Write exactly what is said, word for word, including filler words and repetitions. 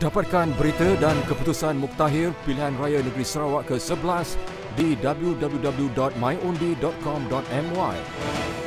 Dapatkan berita dan keputusan Muktahir Pilihan Raya Negeri Sarawak ke sebelas di w w w dot my undi dot com dot my.